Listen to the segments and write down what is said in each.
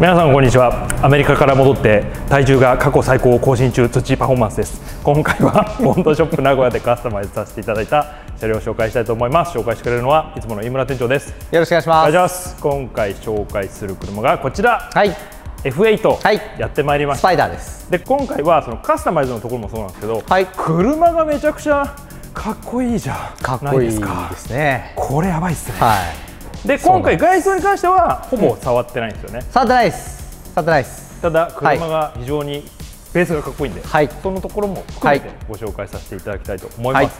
皆さんこんにちは。アメリカから戻って体重が過去最高を更新中、土パフォーマンスです。今回はボンドショップ名古屋でカスタマイズさせていただいた車両を紹介したいと思います。紹介してくれるのはいつもの井村店長です。 よろしくお願いします。 お願いします。今回紹介する車がこちら、 はい、 F8、 はい、 やってまいりました。 スパイダーです。 で今回はそのカスタマイズのところもそうなんですけど、 はい、 車がめちゃくちゃかっこいいじゃないですか。 かっこいいですね。 これやばいっすね。 はい。 で今回外装に関してはほぼ触ってないんですよね。 触ってないです。触ってないです。 ただ車が非常にベースがかっこいいんで、 はい、 そのところも含めてご紹介させていただきたいと思います。はい、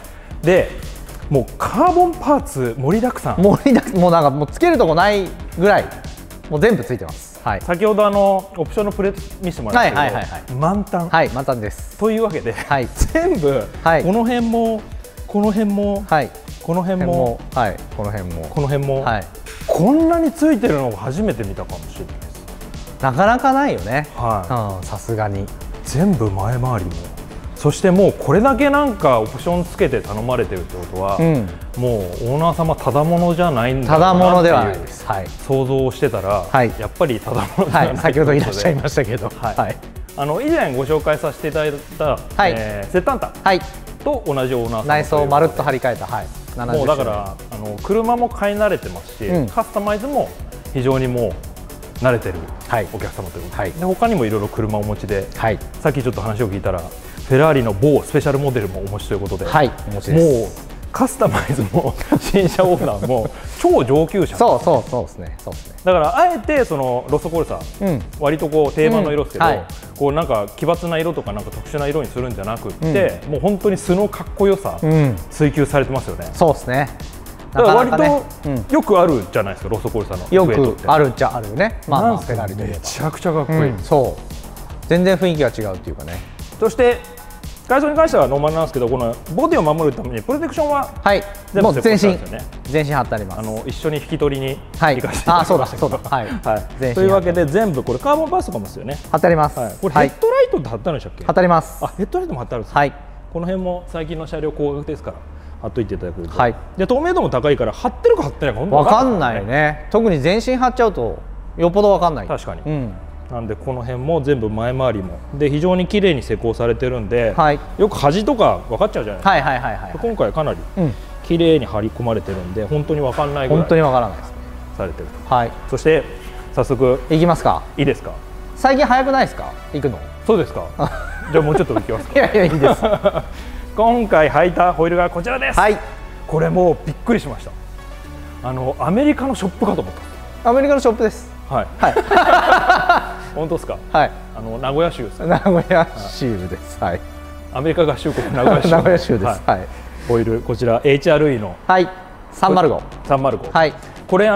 でもうカーボンパーツ盛りだくさん、 もうなんかもうつけるとこないぐらいもう全部ついてます。はい、 先ほどオプションのプレート見せてもらったんですけど、満タン、 はい、満タンです。 というわけで、 はい、 全部、はい、この辺もこの辺も、はい、この辺も、はい、この辺もこの辺も、はい、こんなについてるのを初めて見たかもしれないです。 なかなかないよね。 はい、 さすがに全部前回りも、そしてもうこれだけなんかオプションつけて頼まれてるってことは、もうオーナー様ただものじゃないんだろうなっていう、ただものではないです、はい、想像をしてたら、はい、やっぱりただものじゃない、はい、 先ほどいらっしゃいましたけど、はいはい、 以前ご紹介させていただいた、はい、セッタンタと同じオーナー様、 内装をまるっと張り替えた、はい、 もうだから車も買い慣れてますし、カスタマイズも非常にもう慣れてるお客様ということで、はい、で他にもいろいろ車をお持ちで、はい、さっきちょっと話を聞いたらフェラーリの某スペシャルモデルもお持ちということで、はい、もうカスタマイズも新車オーナーも超上級者そうですね。 だからあえてそのロストコルサ、割とこう定番の色ですけど、こうなんか奇抜な色とかなんか特殊な色にするんじゃなくって、もう本当に素のかっこよさ追求されてますよね。 そうですね。 だから割とよくあるじゃないですか、ロストコルサのよくあるっちゃあるよね。まあフェラーリでめちゃくちゃかっこいい。 そう全然雰囲気が違うっていうかね。 そして外装に関してはノーマルなんですけど、このボディを守るためにプロテクションは全部全身貼ってあります。 一緒に引き取りに行かせていただきましたけど、というわけで全部これカーボンパーツとかもですよね。 貼ってあります。 これヘッドライトって貼ってあるんでしたっけ？ 貼ってあります。 ヘッドライトも貼ってあるんです。この辺も最近の車両高額ですから貼っといていただくと、で透明度も高いから貼ってるか貼ってないか分かんないね。特に全身貼っちゃうとよっぽど分かんない。 確かに。なんでこの辺も全部前回りもで非常に綺麗に施工されてるんで、よく端とか分かっちゃうじゃないですか。今回かなり綺麗に張り込まれてるんで本当に分かんないぐらい本当に分からないですね。 されてると。そして早速いきますか。 いいですか。 最近早くないですか、行くの。 そうですか。じゃあもうちょっと行きますか。 いやいいです。 今回履いたホイールがこちらです。これもうびっくりしました。アメリカのショップかと思った。 アメリカのショップです。 はい。本当ですか。 はい。 名古屋州です。 名古屋州です。はい。 アメリカ合衆国名古屋州。 名古屋州です。はい。 ホイールこちら HRE の。 はい。305。 305。はい。これ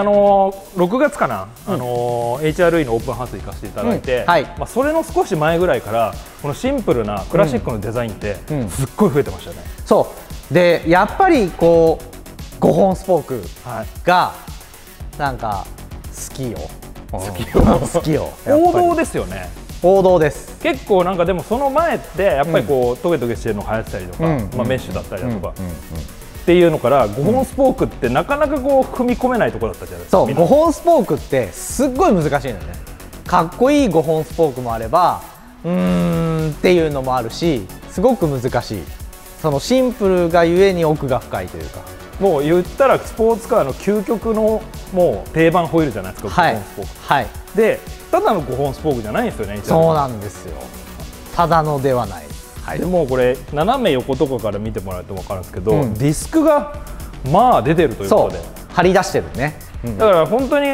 6月かな、HRE のオープンハウス行かせていただいて、まあそれの少し前ぐらいからこのシンプルなクラシックのデザインってすっごい増えてましたね。 そうでやっぱりこう5本スポークがなんか好きよ。好きよ。 王道ですよね。 王道です。 結構なんかでもその前ってやっぱりこうトゲトゲしてるのが流行ってたりとか、まあメッシュだったりだとかっていうのから5本スポークってなかなかこう踏み込めないところだったじゃないですか。 そう5本スポークってすっごい難しいんだよね。かっこいい5本スポークもあればっていうのもあるし、すごく難しい。そのシンプルがゆえに奥が深いというか、 もう言ったらスポーツカーの究極のもう定番ホイールじゃないですか、5本スポーク。はい。でただの5本スポークじゃないんですよね。 そうなんですよ。ただのではない。 でもこれ斜め横とかから見てもらうと分かるんですけど、ディスクがまあ出てるということで張り出してるね。 だから本当に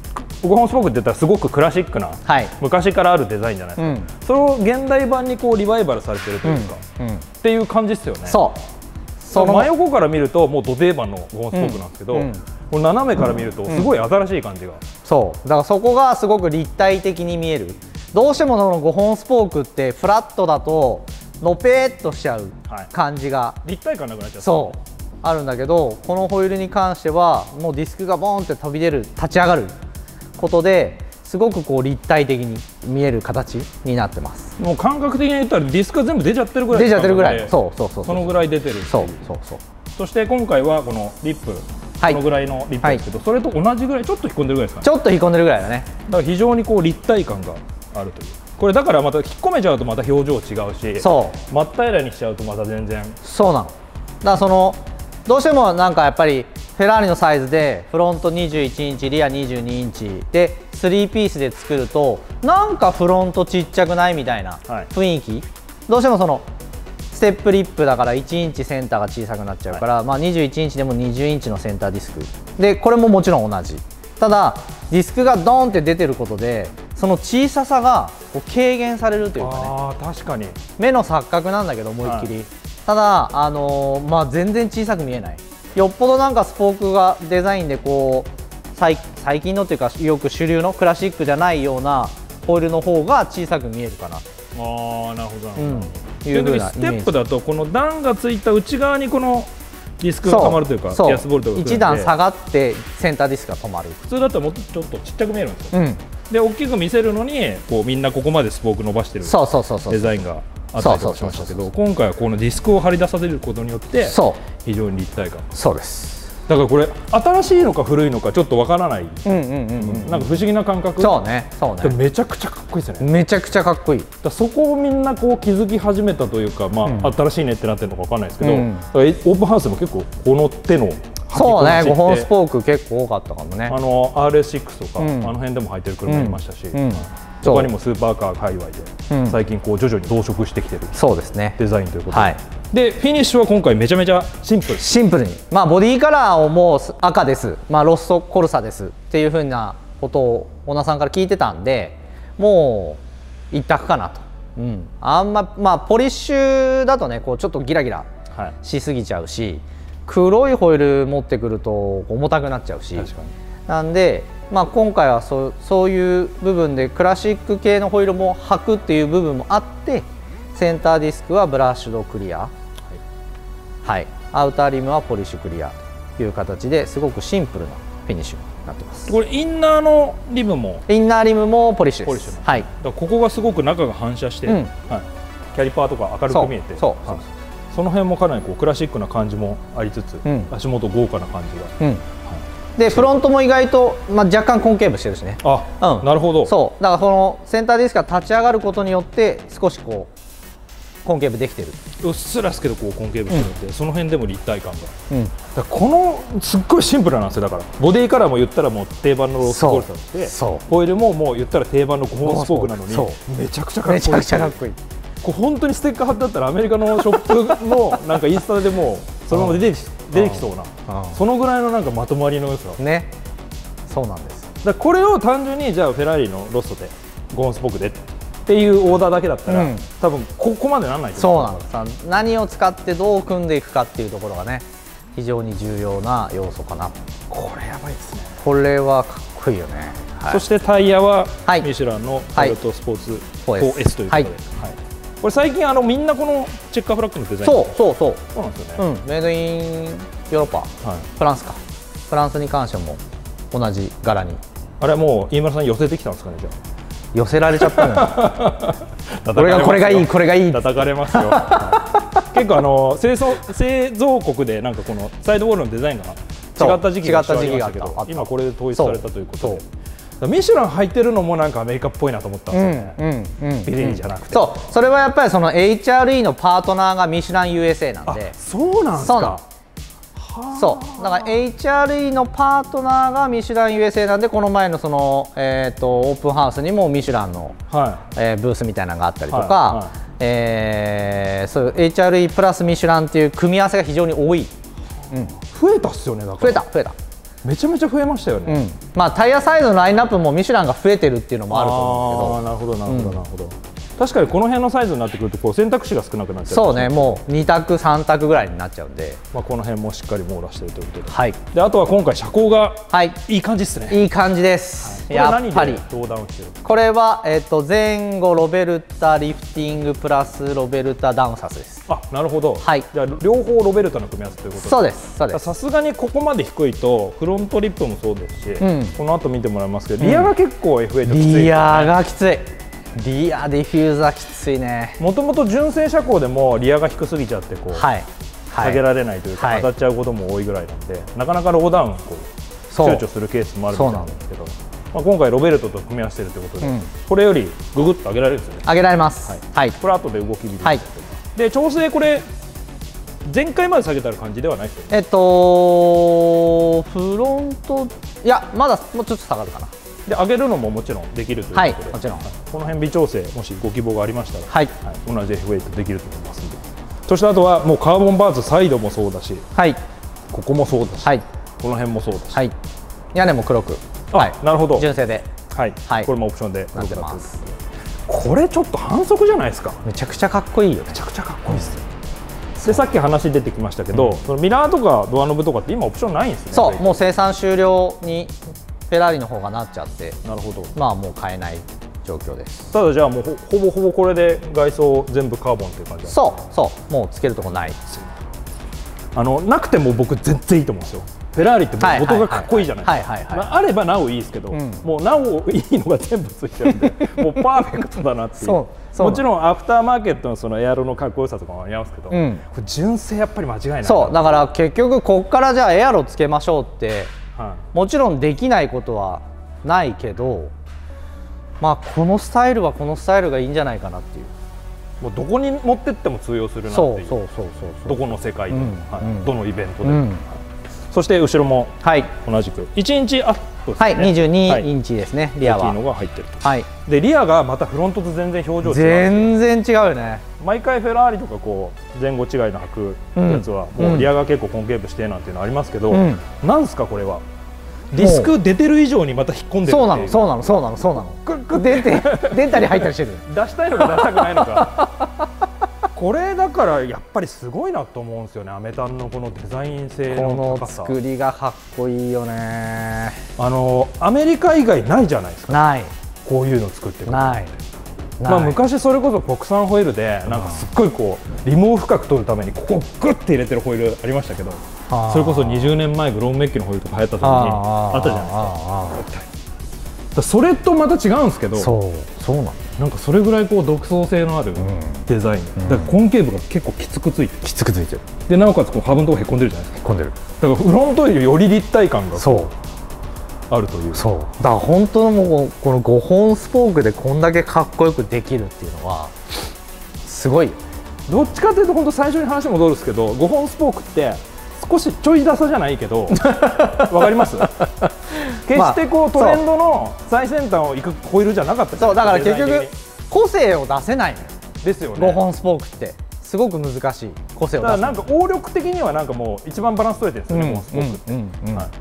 5本スポークって言ったらすごくクラシックな、昔からあるデザインじゃないですか。それを現代版にこうリバイバルされてるというか、っていう感じですよね。そう真横から見るともうド定番の5本スポークなんですけど、この斜めから見るとすごい新しい感じが、 そうだからそこがすごく立体的に見える。どうしてもその5本スポークってフラットだとのぺーっとしちゃう感じが、 立体感なくなっちゃう。 そうあるんだけど、このホイールに関してはもうディスクがボーンって飛び出る、立ち上がることですごくこう立体的に見える形になってます。 もう感覚的に言ったらディスクが全部出ちゃってるぐらい、 出ちゃってるぐらい、そうそのぐらい出てる。そして今回はこのリップこのぐらいの立体ですけど、それと同じぐらいちょっと引っ込んでるぐらいですかね。 ちょっと引っ込んでるぐらいだね。 だから非常にこう立体感があるという。これだからまた引っ込めちゃうとまた表情違うし、そう真っ平らにしちゃうとまた全然。 そうなの。だからそのどうしてもなんかやっぱりフェラーリのサイズでフロント21インチリア22インチで3ピースで作るとなんかフロントちっちゃくないみたいな雰囲気、どうしてもそのステップリップだから1インチセンターが小さくなっちゃうから、まあ21インチでも20インチのセンターディスクで、これももちろん同じ。ただディスクがドーンって出てることでその小ささがこう軽減されるというかね。 あー、確かに目の錯覚なんだけど思いっきり、ただまあ全然小さく見えない。よっぽどなんかスポークがデザインでこう最近のっていうかよく主流のクラシックじゃないようなホイールの方が小さく見えるかな。 ああ、なるほどなるほど。逆にステップだとこの段がついた内側にこのディスクが止まるというか、ピアスボルトが 1段下がってセンターディスクが止まる。 普通だったらもっとちょっとちっちゃく見えるんですよ、で大きく見せるのにこうみんなここまでスポーク伸ばしてるデザインがあったりとかしましたけど、今回はこのディスクを張り出させることによって非常に立体感。 そうです。 だからこれ新しいのか古いのかちょっとわからない、なんか不思議な感覚。 そうね、そうね。 めちゃくちゃかっこいいですよね。 めちゃくちゃかっこいい。 だそこをみんなこう気づき始めたというか、まあ新しいねってなってるのかわかんないですけど、オープンハウスも結構この手のそうね、5本スポーク結構多かったかもね。 RS6 とか、あの辺でも入ってる車いましたし、他にもスーパーカー界隈で最近こう徐々に増殖してきてるデザインということで、フィニッシュは今回めちゃめちゃシンプルに、 まあボディカラーをもう赤です、まあロストコルサですっていうふうなことをオーナーさんから聞いてたんで、もう一択かなと。あんままあポリッシュだとね、こうちょっとギラギラしすぎちゃうし、黒いホイール持ってくると重たくなっちゃうし、なんで、まあ、今回はそういう部分でクラシック系のホイールも履くっていう部分もあって、センターディスクはブラッシュドクリア、アウターリムはポリッシュクリアという形ですごくシンプルなフィニッシュになってます。 これインナーのリムもポリッシュです。 だからここがすごく中が反射して、キャリパーとか明るく見えて、その辺もかなりこうクラシックな感じもありつつ、足元豪華な感じが、 でフロントも意外と、まあ、若干コンケーブしてるしね。 なるほど。 そうだからこのセンターディスクが立ち上がることによって少しこうコンケーブできてる。 うっすらですけどこうコンケーブしてるんで、その辺でも立体感が、だこのすっごいシンプルなんですよ。だからボディカラーも言ったらもう定番のロースコルサで、ホイールももう言ったら定番の5本スポークなのにめちゃくちゃかっこいい。 めちゃくちゃかっこいい。 これ本当にステッカー貼ってあったらアメリカのショップのなんかインスタでもそのまま出てきそうな、そのぐらいのなんかまとまりの良さね。そうなんです。 だこれを単純にじゃあフェラーリのロストで5本スポークでっていうオーダーだけだったら、多分ここまでなんない。 そうなんです。何を使ってどう組んでいくかっていうところがね、非常に重要な要素かな。 これやばいですね。 これはかっこいいよね。 そしてタイヤはミシュランのパレットスポーツ 4S ということで、これ最近みんなこのチェッカーフラッグのデザイン。そうなんですよね。メイドインヨーロッパ、フランスか。フランスに関しても同じ柄に。 あれもう飯村さん寄せてきたんですかね。じゃあ寄せられちゃったのよ。これがいいこれがいい。 叩かれますよ。結構製造国でなんかこのサイドウォールのデザインが違った時期があったけど、今これで統一されたということで。ミシュラン入ってるのもなんかアメリカっぽいなと思ったんですよね。ビリーじゃなくて。 それはやっぱりその HRE のパートナーがミシュラン USA なんで。 そうなんですか。 そうだから HRE のパートナーがミシュラン USA なんで、この前のそのオープンハウスにもミシュランのブースみたいなのがあったりとか、そういう HRE プラスミシュランっていう組み合わせが非常に多い。 増えたっすよね。だから増えた。 めちゃめちゃ増えましたよね。 まあタイヤサイズのラインナップもミシュランが増えてるっていうのもあると思うんですけど。なるほど。確かにこの辺のサイズになってくるとこう選択肢が少なくなっちゃう。 そうね、もう2択3択ぐらいになっちゃうんで、 まあこの辺もしっかり網羅しているということで、であとは今回車高がいい感じですね。 いい感じです。やっぱりこれは前後ロベルタリフティングプラスロベルタダウンサスです。 なるほど。じゃあ両方ロベルタの組み合わせということで。 そうです。 さすがにここまで低いとフロントリップもそうですし、この後見てもらいますけど、リアが結構 F8 きつい。 リアがきつい。リアディフューザーきついね。 もともと純正車高でもリアが低すぎちゃってこう、 下げられないというか、当たっちゃうことも多いぐらいなんで、なかなかローダウンこう躊躇するケースもあるみたいなんですけど、まあ、今回ロベルトと組み合わせてるということで、これよりググッと上げられるんですよね。 上げられます。はい。 これ後で動き見る。で調整これ前回まで下げた感じではないですよね。フロントいやまだもうちょっと下がるかな。 で上げるのももちろんできるということで、 もちろんこの辺微調整もしご希望がありましたら、同じ F ウェイトできると思いますので。そしてあとはもうカーボンバーツサイドもそうだし、ここもそうだし、この辺もそうだし、 屋根も黒く、 なるほど、 純正で、 これもオプションでなってます。 これちょっと反則じゃないですか。 めちゃくちゃかっこいいよ。 めちゃくちゃかっこいいですよ。でさっき話出てきましたけど、そのミラーとかドアノブとかって今オプションないんですね。 そう、もう生産終了にフェラーリの方がなっちゃって、 なるほど。 まあもう買えない状況です。 ただじゃあもうほぼほぼこれで外装全部カーボンっていう感じ。 そうもうつけるとこないですよ。 なくても僕全然いいと思うんですよ。フェラーリって元がかっこいいじゃないですか。あればなおいいですけど、もうなおいいのが全部ついてるんで、もうパーフェクトだなっていう。もちろんアフターマーケットのそのエアロのかっこよさとかもありますけど、これ純正やっぱり間違いない。 そうだから結局ここからじゃあエアロつけましょうって、もちろんできないことはないけど、まあこのスタイルはこのスタイルがいいんじゃないかなっていう。 もうどこに持ってっても通用するなっていう。どこの世界でも、どのイベントでも。そして後ろも同じく1インチアップですね。 22インチですね。リアは。 大きいのが入ってると。でリアがまたフロントと全然表情違う。全然違うよね。 毎回フェラーリとかこう前後違いの履くやつはもうリアが結構コンケープしてなんていうのありますけど、なんですかこれは。ディスク出てる以上にまた引っ込んでる。そうなの。出たり入ったりしてる。 出したいのか出したくないのか。これだからやっぱりすごいなと思うんですよね。アメタンのこのデザイン性の高さ。 この作りがかっこいいよね。 アメリカ以外ないじゃないですか。 ない。 こういうの作ってる。 ない。 まあ昔それこそ国産ホイールでなんかすっごいこうリモを深く取るためにここグッて入れてるホイールありましたけど、それこそ20年前グローンメッキのホイールとか流行った時にあったじゃないですか。それとまた違うんですけど、 そうなんかそれぐらいこう独創性のあるデザイン、だからコンケーブが結構きつくついてる。でなおかつこうハブのとこへこんでるじゃないですか。だからフロントよりより立体感があるという。 だから本当のもうこの5本スポークでこんだけかっこよくできるっていうのはすごい。 どっちかというと本当最初に話戻るんですけど、5本スポークって少しちょいダサじゃないけどわかります決してこうトレンドの最先端を行くホイールじゃなかった。 だから結局個性を出せないのよ。 ですよね。 5本スポークってすごく難しい。個性を出す。 なんか応力的にはなんかもう一番バランス取れてるんですよね、5本スポークって。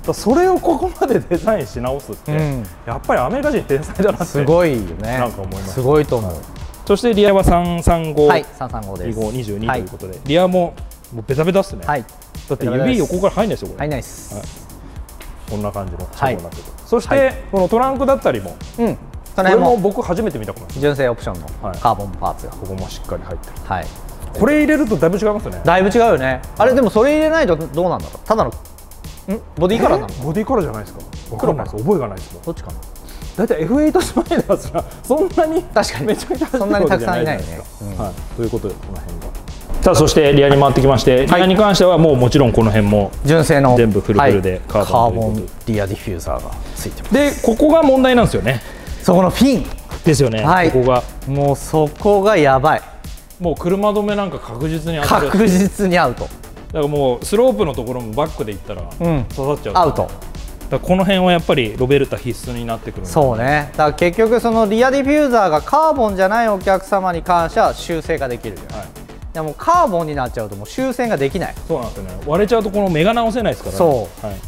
それをここまでデザインし直すって、やっぱりアメリカ人天才だなって。 すごいよね。 なんか思います。 すごいと思う。 そしてリアは335、 335です。 2522ということで、リアもベタベタっすね。だって指横から入んないですよこれ。 入んないです。 こんな感じの仕様になってる。そしてこのトランクだったりも、これも僕初めて見たかも。 純正オプションのカーボンパーツがここもしっかり入ってる。これ入れるとだいぶ違いますね。 だいぶ違うよね。あれでもそれ入れないとどうなんだろう。ただのボディカラーなの？ ボディカラーじゃないですか。黒なんです。覚えがないですもん。 どっちかな。 だいたい F8 スパイダースがそんなに確かにめちゃめちゃそんなにたくさんいないよね。 ということでこの辺が。さあそしてリアに回ってきまして、リアに関してはもちろんこの辺も純正の全部フルフルでカーボンリアディフューザーがついてます。 でここが問題なんですよね。 そこのフィンですよね。ここがもうそこがやばい。 もう車止めなんか確実にアウト。 だからもうスロープのところもバックでいったら刺さっちゃう。 アウト。 だこの辺はやっぱりロベルタ必須になってくる。 そうね。だから結局そのリアディフューザーがカーボンじゃないお客様に関しては修正ができるじゃない。でもカーボンになっちゃうともう修正ができない。 そうなんですよね。割れちゃうとこの目が直せないですからね。 そう、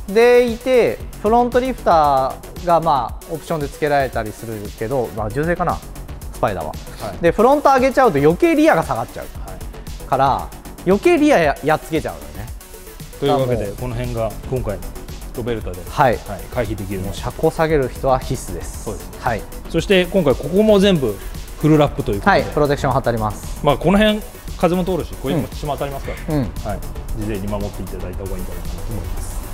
でいてフロントリフターがまあオプションで付けられたりするけど、まあ純正かなスパイダーは。でフロント上げちゃうと余計リアが下がっちゃう、から余計リアやっつけちゃうよね。 というわけでこの辺が今回のロベルタで回避できるので、 車高下げる人は必須です。 そうです。そして今回ここも全部フルラップということで、 プロテクション貼ってあります。 まあこの辺風も通るし、こういうのも島当たりますから、事前に守っていただいた方がいいかなと思います。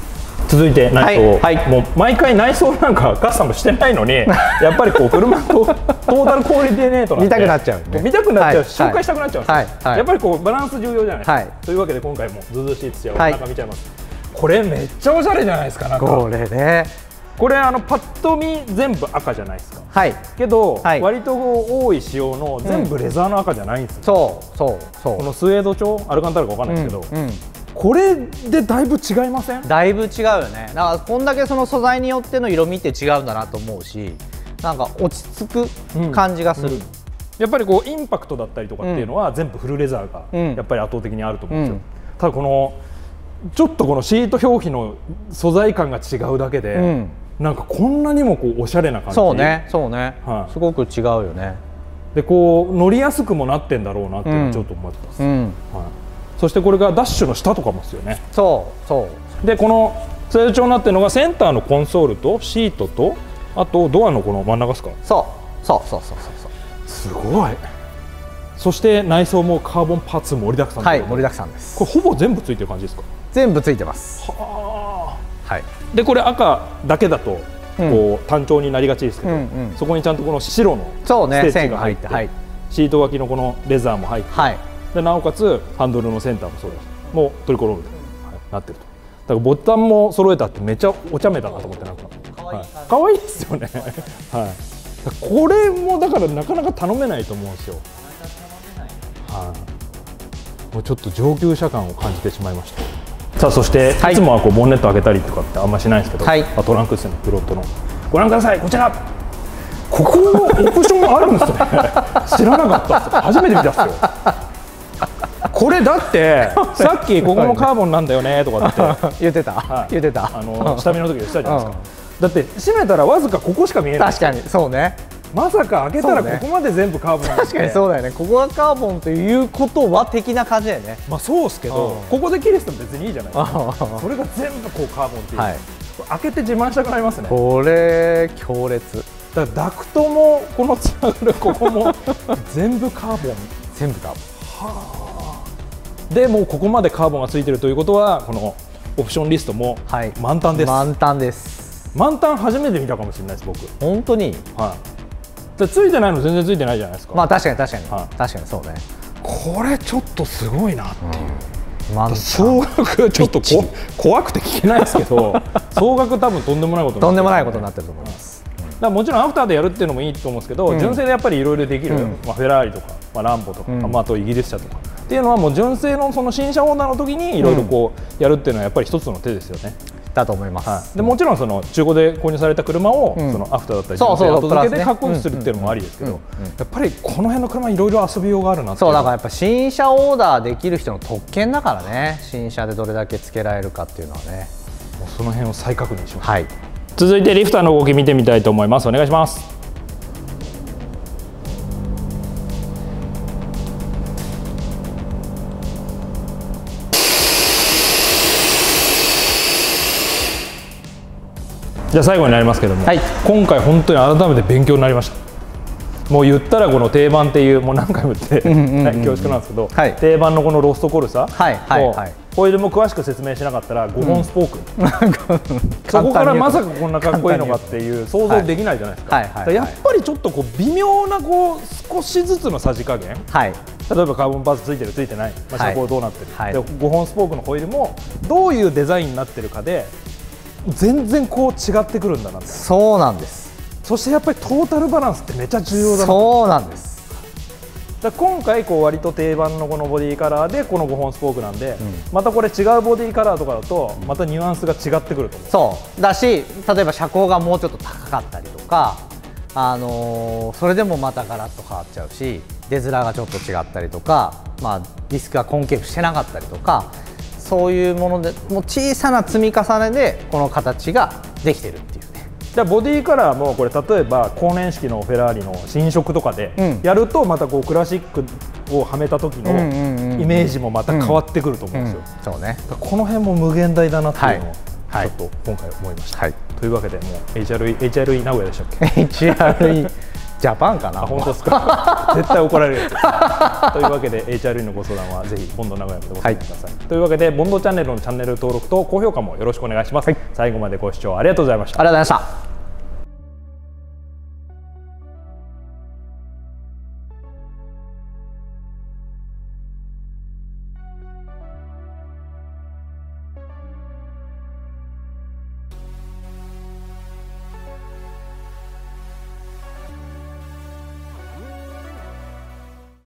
続いて内装、もう毎回内装なんかカスタムしてないのにやっぱりこう車とトータルクオリティネートなんで見たくなっちゃう、 見たくなっちゃうし、紹介したくなっちゃうんですよ。やっぱりこうバランス重要じゃないですか。というわけで今回もズーズーシーツや中見ちゃいます。これめっちゃおしゃれじゃないですか。なんかこれね、 これパッと見全部赤じゃないですか。けど割と多い仕様の全部レザーの赤じゃないんですよ。このスウェード調アルカンタラかわかんないですけど、これでだいぶ違いません？ だいぶ違うよね。だからこんだけその素材によっての色味って違うんだなと思うし、なんか落ち着く感じがする。 やっぱりこうインパクトだったりとかっていうのは全部フルレザーがやっぱり圧倒的にあると思うんですよ。ただこのちょっとこのシート表皮の素材感が違うだけで、なんかこんなにもこうおしゃれな感じ。そうね、すごく違うよね。でこう乗りやすくもなってんだろうなっていうのはちょっと思ってます。そしてこれがダッシュの下とかもですよね。でこのスウェード調になってるのがセンターのコンソールとシートとあとドアのこの真ん中ですか。すごい。そして内装もカーボンパーツ盛りだくさん。盛りだくさんです。これほぼ全部ついてる感じですか？全部ついてます。でこれ赤だけだとこう単調になりがちですけど、そこにちゃんとこの白のステッチが入って、シート脇のこのレザーも入って、でなおかつハンドルのセンターもそうです。もうトリコロールでなってると。だからボタンも揃えたってめっちゃお茶目だなと思って、なんか可愛いですよね。これもだからなかなか頼めないと思うんですよ。もうちょっと上級者感を感じてしまいました。さあそしていつもはこうボンネット開けたりとかってあんましないんですけど、トランクですね、フロントのご覧ください。こちらここのオプションあるんですね。知らなかったです。初めて見たっすよ。これだってさっきここもカーボンなんだよねとかって言ってた下見の時でしたじゃないですか。だって閉めたらわずかここしか見えない。確かにそうね。まさか開けたらここまで全部カーボンなんで。確かにそうだよね。ここがカーボンということは的な感じだよね。まあそうですけど、ここで切れても別にいいじゃないですか。それが全部こうカーボンっていう、開けて自慢したくなりますね。これ強烈だから。ダクトもこのつながるここも全部カーボン。全部カーボン。でもうここまでカーボンがついてるということは、このオプションリストも満タンです。満タンです。満タン初めて見たかもしれないです、僕。本当に。ついてないの全然ついてないじゃないですか。まあ確かに確かにそうね。これちょっとすごいなっていう。総額ちょっと怖くて聞けないですけど、総額多分とんでもないことになってると思います。もちろんアフターでやるっていうのもいいと思うんですけど、純正でやっぱりいろいろできる、フェラーリとかランボとか、あとイギリス車とかっていうのはもう純正のその新車オーダーの時にいろいろこうやるっていうのはやっぱり一つの手ですよね。だと思います。でもちろんその中古で購入された車をそのアフターだったり純正後付けでかっこよくするっていうのもありですけど、やっぱりこの辺の車いろいろ遊びようがあるなって。そうだからやっぱ新車オーダーできる人の特権だからね。新車でどれだけつけられるかっていうのはね。もうその辺を再確認します。続いてリフターの動き見てみたいと思います。お願いします。じゃあ最後になりますけども、今回本当に改めて勉強になりました。もう言ったらこの定番っていう、もう何回も言って恐縮なんですけど、定番のこのロストコルサをホイールも詳しく説明しなかったら5本スポーク、そこからまさかこんなかっこいいのかっていう想像できないじゃないですか。やっぱりちょっとこう微妙なこう少しずつのさじ加減、例えばカーボンパーツついてるついてない、車高どうなってる、で5本スポークのホイールもどういうデザインになってるかで全然こう違ってくるんだなって。そうなんです。そしてやっぱりトータルバランスってめちゃ重要だな。そうなんです。だ今回こう割と定番のこのボディカラーでこの5本スポークなんで、またこれ違うボディカラーとかだとまたニュアンスが違ってくると思う。そうだし、例えば車高がもうちょっと高かったりとか、それでもまたガラッと変わっちゃうし、出面がちょっと違ったりとか、ディスクがコンケーブしてなかったりとか、そういうものでもう小さな積み重ねでこの形ができてるっていうね。じゃあボディカラーもこれ例えば後年式のフェラーリの新色とかでやるとまたこうクラシックをはめた時のイメージもまた変わってくると思うんですよ。そうね。この辺も無限大だなっていうのをちょっと今回思いました。というわけでもう HRE 名古屋でしたっけ？HRE ジャパンかな。 本当ですか絶対怒られるやつというわけで HRE のご相談はぜひボンド名古屋までご相談ください、というわけでボンドチャンネルのチャンネル登録と高評価もよろしくお願いします、最後までご視聴ありがとうございました。 ありがとうございました。